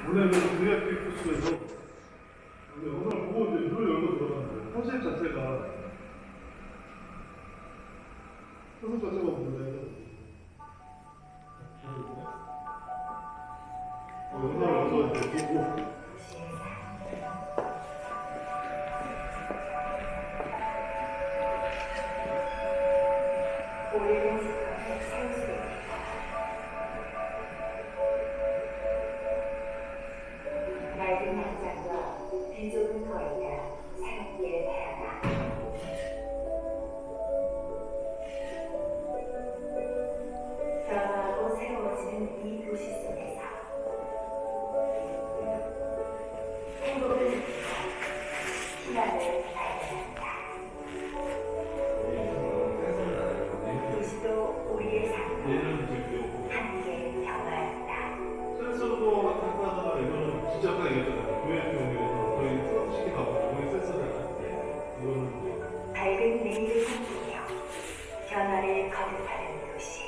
원래는 그래픽 코스에서 영상을 보고 이제 눈을 열고 들어가는데 컨셉 자체가 문제예요. 영상을 열고 이제 보고 밝은 내일을 꿈꾸며 변화를 거듭하는 도시.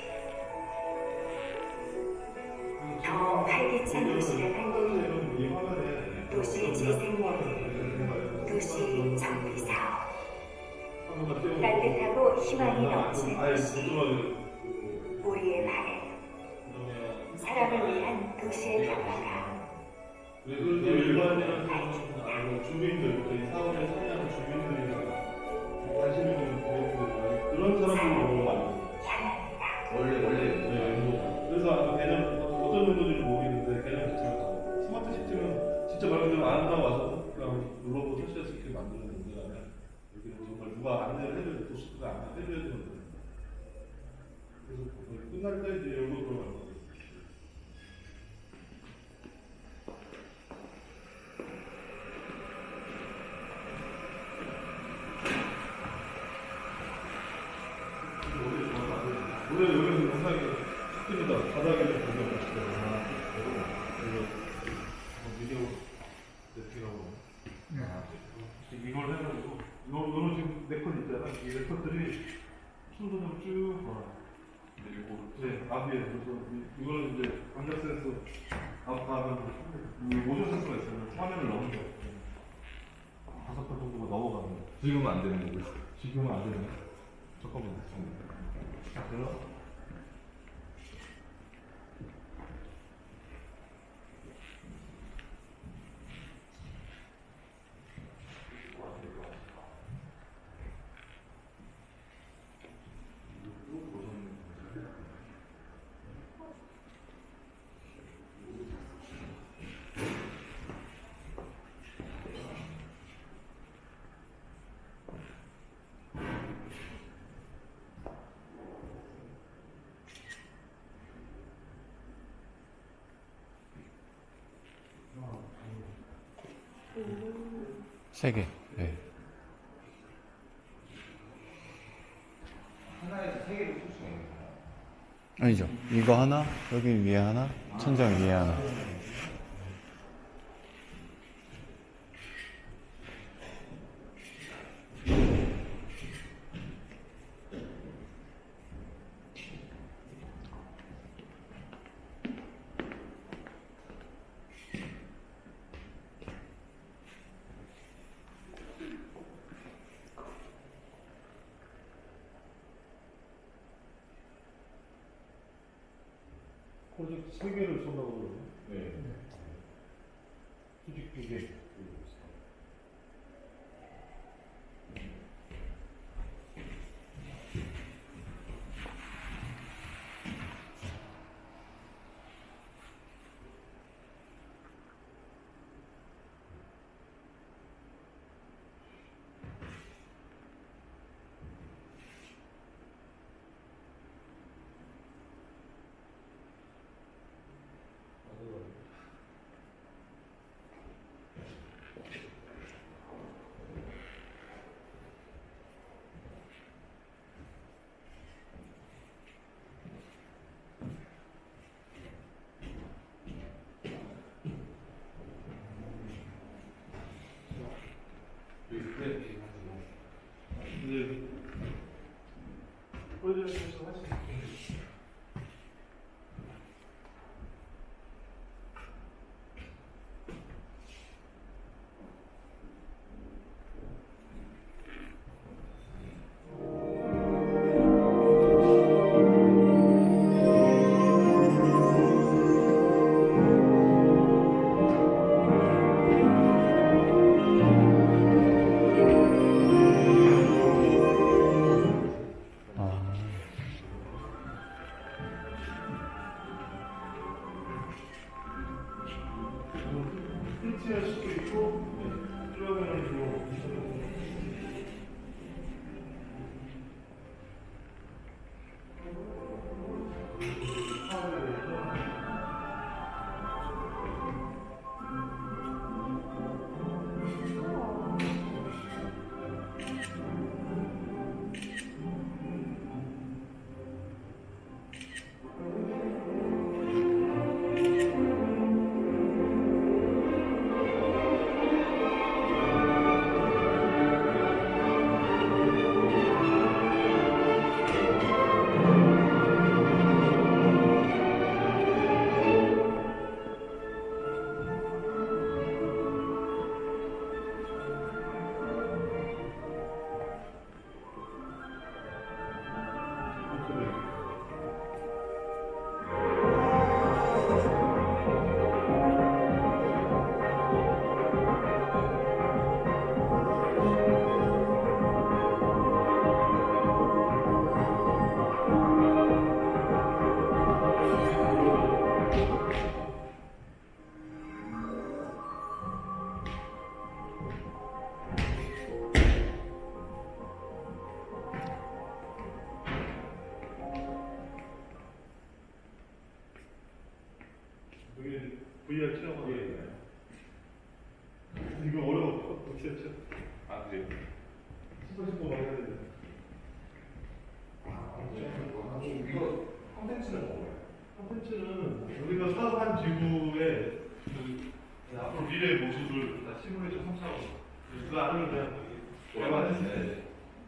더 활기찬 도시를 만들기, 도시 재생력, 도시 정비 사업. 따뜻하고 희망이 넘치는 도시. 우리의 바램, 사람을 위한 도시의 변화가 일반인은 주민들, 저희 사업에 참여하는 주민들이나 관심 있는 고객들 그런 사람들이 너무 많아요. 원래 그래서 개념 어떤 정도인지 모르겠는데 개념 자체가 스마트 시티는 진짜 말 그대로 안 한다고 와서 그냥 눌러보고 설치할 수 있게 만드는 데가 아니라 여기는 정말 누가 안내를 해줘야 돼. 도시가 안내를 해줘야 되는 거예요. 그래서 끝날 때 이제 여기로 들어갈 거예요. 원래 여기는 영상이 습니다. 바닥에 좀 보면 맛있더라고요. 그리고 미디어 넷핑하고 이걸 해가지고 이거는 지금 네컷 있잖아. 이 네컷들이 순서대로 쭉 네, 앞에 그래서 이거는 이제 감각 센서 앞하면 모션 센서가 있어요. 화면을 넣는 거 5번 정도가 넘어가는 거. 지금은 안 되는 거고요. 지금은 안 되네. 잠깐만. 그래서 세 개. 네. 하나에서 세 개를 쓸 수 있는 거예요? 아니죠. 이거 하나, 여기 위에 하나, 천장 위에 하나. 프로젝트 3개를 쏜다고 그러죠? 네. 수직 2개. 스위치할 수도 있고, 그러면은 뭐, 여기 VR 체험하고 이거 어려워. 어떻게 했죠? 아 그래요? 신발 신고 많이 해야 되는데. 이거 콘텐츠는 뭐예요? 콘텐츠는 우리가 사업한 지구의 앞으로 미래의 모습을 다 시뮬레이션 성사하고 그 안을 그냥 오랜만에 했는데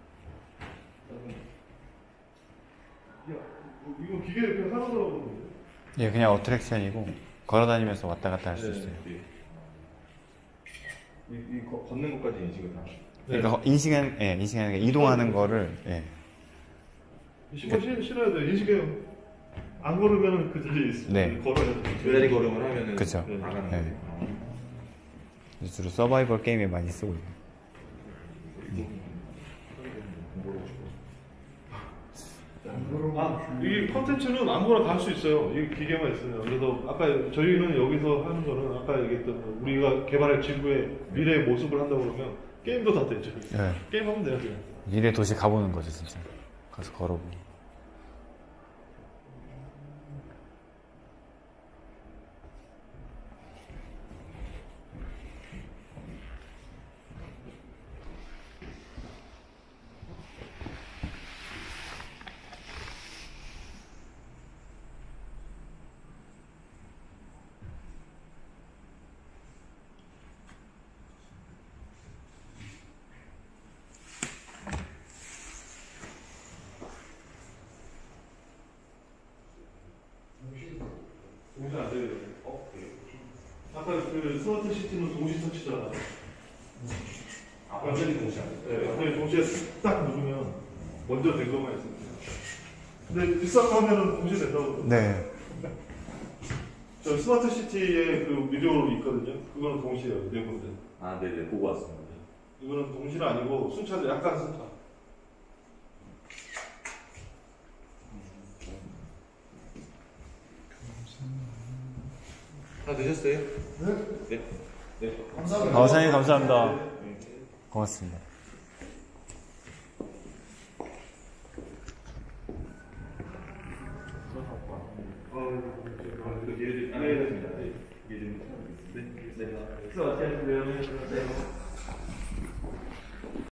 이거 기계 그냥 사람들하고 예, 그냥 어트랙션이고 걸어다니면서 왔다 갔다 할 수 있어요. 이 걷는 것까지 인식을 다. 그러니까 인식하는 게 이동하는 거를 예. 신발 신어야 돼. 인식해요. 안 걸으면 그 자리에 있어. 네. 걸어야 돼. 제자리 걸음을 하면은 그쵸. 나가는 네. 거예요. 주로 서바이벌 게임에 많이 쓰고 있어요. 이 컨텐츠는 아무거나 다 할 수 있어요. 이 기계만 있으면. 그래서 아까 저희는 여기서 하는 거는 아까 얘기했던 우리가 개발할 지구의 미래의 모습을 한다고 그러면 게임도 다 되죠. 네. 게임하면 돼요. 그냥. 미래 도시 가보는 거죠, 진짜. 가서 걸어보고. 동시 안 되거든요. 아까 그 스마트 시티는 동시 터치잖아. 완전히 동시에. 네, 완전히 동시에 딱 누르면 먼저 된 것만 있어요. 근데 비싼 거 하면은 동시에 된다고. 네. 저 스마트 시티에 그 비디오로 있거든요. 그거는 동시에요. 네 군데. 아 네네 보고 왔습니다. 이거는 동시는 아니고 순차도 약간 순차. 다 되셨어요? 네. 네. 감사합니다. 사장님 감사합니다. 고맙습니다. 이해됩니다. 네. 네. 수고하셨습니다.